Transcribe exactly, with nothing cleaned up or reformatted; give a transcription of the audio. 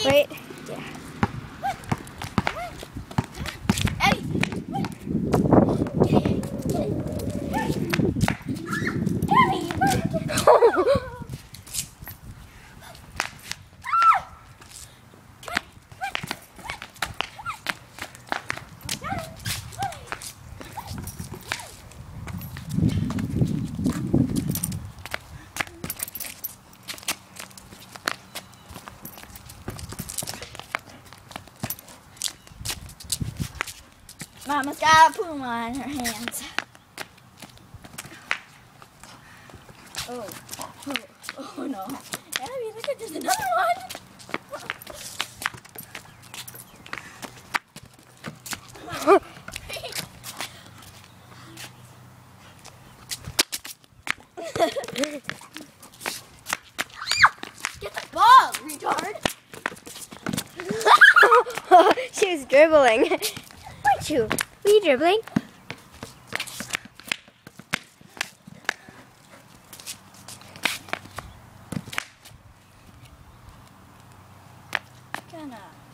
Wait. Yeah. Mama's got a puma in her hands. Oh, oh, oh no. Abby, look at there's another one. Get the ball, retard. She was dribbling. Weren't you? Were you dribbling? Gonna.